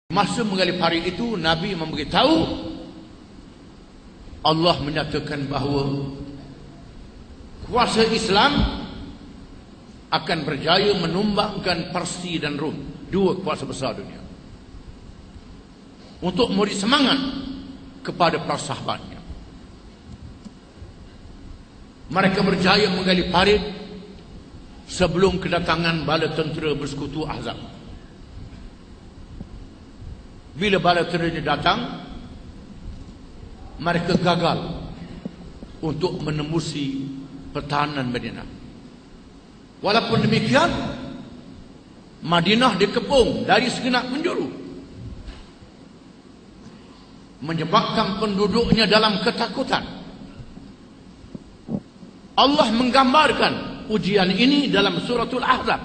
Masa mengalih hari itu, Nabi memberitahu Allah menyatakan bahawa kuasa Islam akan berjaya menumbangkan Parsi dan Rom, dua kuasa besar dunia, untuk memberi semangat kepada para sahabatnya. Mereka berjaya menggali parit sebelum kedatangan bala tentera bersekutu Ahzab. Bila bala tenteranya datang, mereka gagal untuk menembusi pertahanan Madinah. Walaupun demikian, Madinah dikepung dari segenap penjuru, menyebabkan penduduknya dalam ketakutan. Allah menggambarkan ujian ini dalam suratul Ahzab.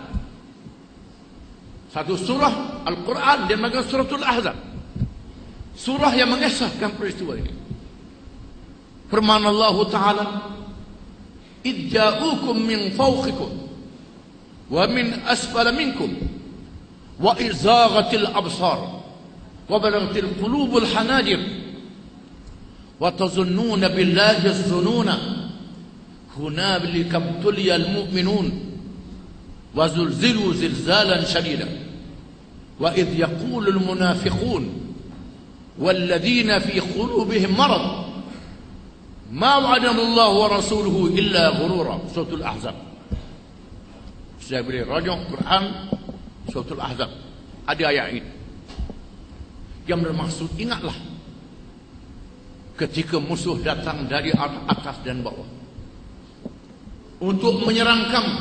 Satu surah Al-Quran dia mengatakan suratul Ahzab, surah yang mengisahkan peristiwa ini. Firman Allah Ta'ala, "Idh ja'ukum min fawqikum wa min asfala minkum wa izaghatil absar wa balaghatil qulubul hanadir wa tazunnuna billahi az-zununa hunalika ibtuliyal mu'minun wa zulzilu zilzalan shadida wa idh yaqulul munafiqun walladhina fi qulubihim marad ma wa'adana Allah wa rasuluhu illa ghurura." Suratul Ahzab. Saya beri rajuk Quran suratul Ahzab, ada ayat ini yang bermaksud, ingatlah ketika musuh datang dari atas dan bawah untuk menyerang kamu,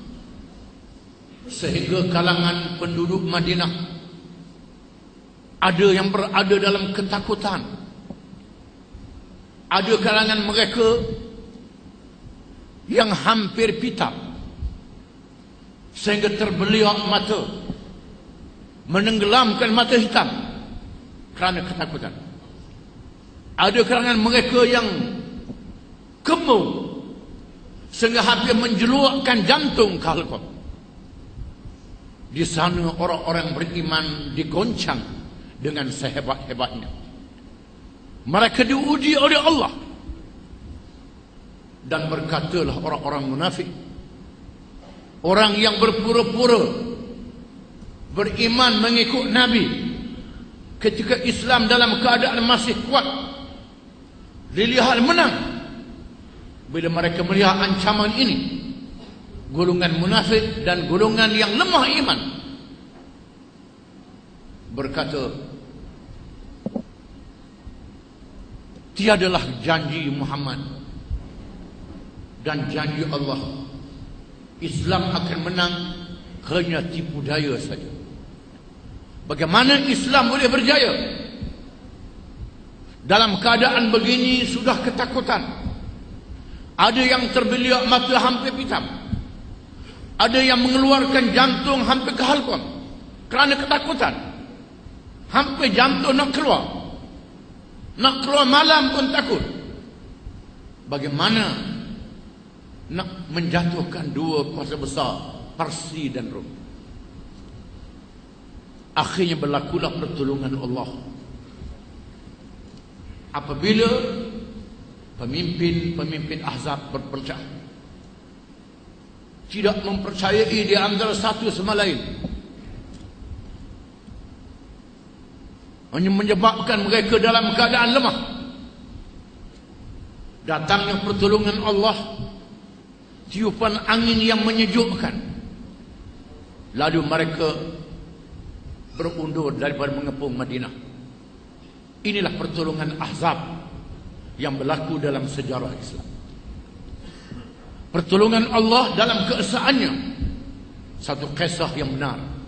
sehingga kalangan penduduk Madinah ada yang berada dalam ketakutan. Ada kalangan mereka yang hampir pitam sehingga terbeliak mata, menenggelamkan mata hitam kerana ketakutan. Ada kalangan mereka yang kemung sehingga hampir menjeluakkan jantung ke halqah. Di sana orang-orang beriman digoncang dengan sehebat-hebatnya. Mereka diuji oleh Allah. Dan berkatalah orang-orang munafik, orang yang berpura-pura beriman mengikut Nabi ketika Islam dalam keadaan masih kuat, dilihat menang. Bila mereka melihat ancaman ini, golongan munafik dan golongan yang lemah iman berkata, tiadalah janji Muhammad dan janji Allah Islam akan menang hanya tipu daya saja. Bagaimana Islam boleh berjaya dalam keadaan begini? Sudah ketakutan, ada yang terbeliak mata hampir pitam, ada yang mengeluarkan jantung hampir ke halqah kerana ketakutan, hampir jantung nak keluar malam pun takut. Bagaimana nak menjatuhkan dua kuasa besar, Parsi dan Rom? Akhirnya berlakulah pertolongan Allah apabila pemimpin Ahzab berpecah, tidak mempercayai di antara satu sama lain, hanya menyebabkan mereka dalam keadaan lemah. Datangnya pertolongan Allah, tiupan angin yang menyejukkan, lalu mereka berundur daripada mengepung Madinah. Inilah pertolongan Ahzab yang berlaku dalam sejarah Islam. Pertolongan Allah dalam keesaannya satu kisah yang benar.